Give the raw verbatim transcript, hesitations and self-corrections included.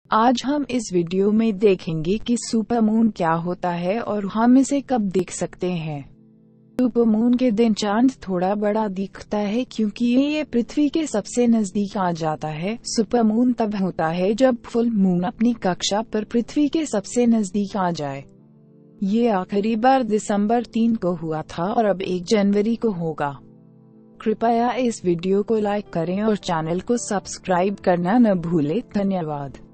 आज हम इस वीडियो में देखेंगे कि सुपरमून क्या होता है और हम इसे कब देख सकते हैं। सुपरमून के दिन चांद थोड़ा बड़ा दिखता है क्योंकि ये पृथ्वी के सबसे नजदीक आ जाता है। सुपरमून तब होता है जब फुल मून अपनी कक्षा पर पृथ्वी के सबसे नजदीक आ जाए। ये आखिरी बार दिसंबर तीन को हुआ था और अब एक जनवरी को होगा। कृपया इस वीडियो को लाइक करें और चैनल को सब्सक्राइब करना न भूलें। धन्यवाद।